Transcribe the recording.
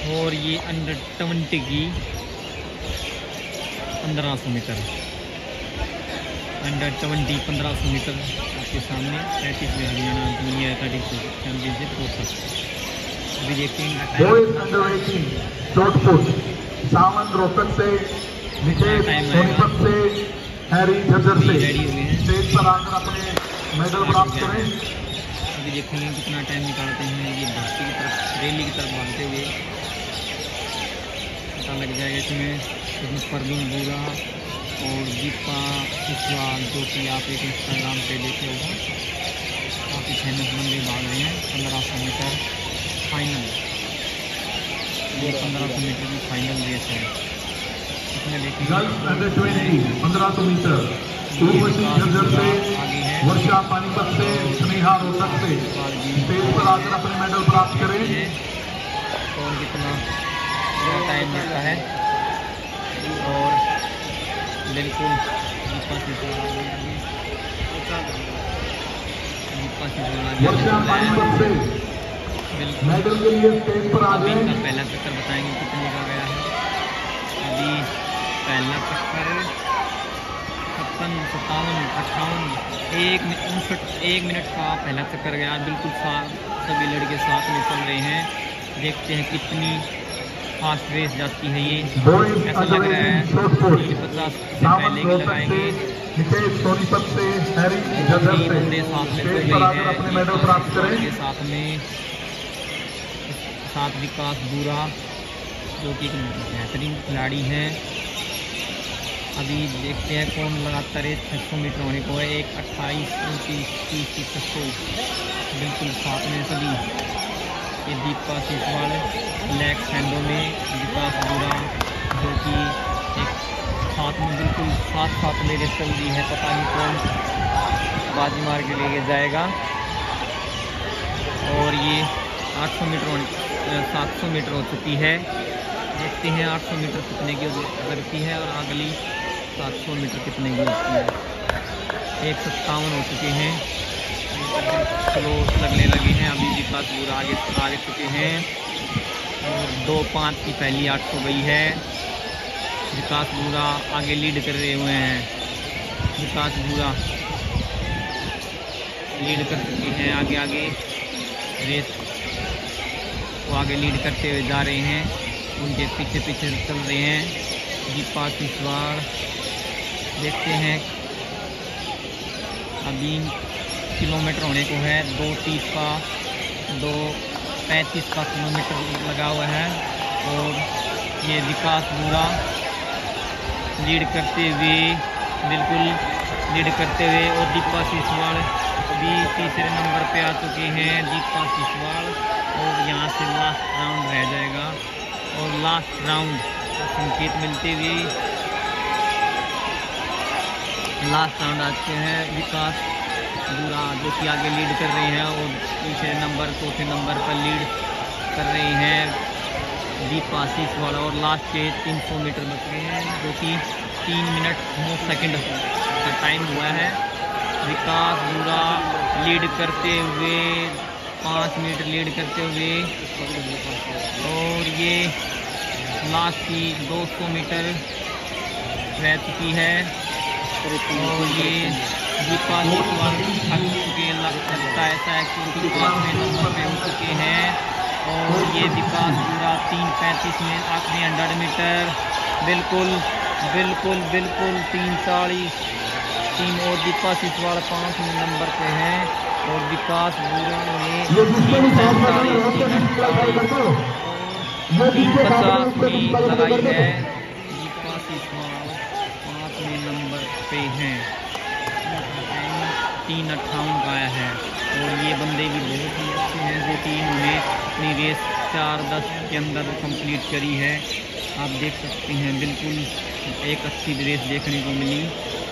और ये अंडर 20 की 1500 मीटर, अंडर 20 1500 मीटर आपके सामने 35 में Haryana junior athletics championship Rohtak. अभी देखेंगे सावन रोहतक से, निकेश सोनीपत से, हैरी झज्जर से स्टेज पर आकर अपने मेडल प्राप्त करें। अभी देखेंगे कितना टाइम निकालते हैं ये भर्ती की तरफ, रैली की तरफ भागते हुए। पता लग जाएगा इसमें परवीन बूरा और दीपा कुशवाहा, जो कि आप एक इंस्टाग्राम पे देखे होगा, काफ़ी फेमस बंदे भाग रहे हैं। 1500 मीटर फाइनल, ये 1500 मीटर की फाइनल रेस है। इसमें देखेंगे 1500 मीटर उर्वशी झज्जर से, वर्षा पानीपत से, स्नेहा रोहतक से स्टेज पर आकर अपने मेडल प्राप्त करें। और कितना टाइम लगता है और बिल्कुल वर्षा पानीपत से मेडल के लिए स्टेज पर आ गए। इनका पहला चक्कर बताएंगे कितने का गया है। अभी पहला चक्कर 56, 57, 58, 1 मिनट का पहला चक्कर गया। बिल्कुल सभी लड़के साथ में चल रहे हैं। देखते हैं कितनी फास्ट रेस जाती है ये। ऐसा लग रहा है 50 से पहले की लगाएंगे। सोनीपत से, हैरी झज्जर से बंदे साथ में चल रहे हैं अपने मेडल प्राप्त करें। के साथ विकास बूरा, जो कि एक बेहतरीन खिलाड़ी हैं। अभी देखते हैं कौन लगातार 600 मीटर होने को है। 1, 28, 29, 30, 600 बिल्कुल साथ में सभी। ये दीपा सीसवाल लेग हैंडो में, विकास बूरा जो कि एक साथ में बिल्कुल साथ में रेस चल रही है। पता नहीं कौन बाजी मार के लेके जाएगा। और ये 800 मीटर 700 मीटर हो चुकी है। देखते हैं 800 मीटर कितने की लगती है और अगली 700 मीटर कितने की होती है। 157 हो चुके हैं, स्लो लगने लगे हैं। अभी विकास बूरा आगे चुके हैं और 2:05 की पहली 800 गई है। विकास बूरा आगे लीड कर रहे हुए हैं। विकास बूरा लीड कर चुके हैं, आगे रेस को आगे लीड करते हुए जा रहे हैं। उनके पीछे चल रहे हैं दीपा सीसवाल। देखते हैं अभी किलोमीटर होने को है। 2:30 का 2:35 का किलोमीटर लगा हुआ है। और ये विकास बूरा लीड करते हुए और दीपा सीसवाल अभी तीसरे नंबर पे आ चुके हैं। दीपा सीसवाल और यहाँ से लास्ट राउंड रह जाएगा और लास्ट राउंड का संकेत मिलते हुए लास्ट राउंड आते हैं। विकास बूरा जो कि आगे लीड कर रहे हैं और तीसरे नंबर चौथे नंबर पर लीड कर रहे हैं दीपा सीसवाल। और लास्ट के 300 मीटर बच गए हैं, जो कि 3 मिनट 9 सेकंड का टाइम हुआ है। विकास बूरा लीड करते हुए 5 मिनट लीड करते हुए और ये लास्ट की 200 मीटर रह चुकी है। और ये दीपा सीसवाल थक चुके लगता ऐसा है क्योंकि 5वें नंबर पे हो चुके हैं। और ये विकास बूरा 3:35 में आखिरी 100 मीटर बिल्कुल 3:40 और दीपा सीसवाल 5 नंबर पे हैं और विकास बूरा ने 3:50 की लगाई है। दीपा सीसवाल 5वें नंबर पे हैं, 3:58 का आया है। और ये बंदे भी बहुत ही अच्छे हैं जो कि इन्होंने अपनी रेस 4:10 के अंदर कंप्लीट करी है। आप देख सकते हैं बिल्कुल एक अच्छी रेस देखने को मिली।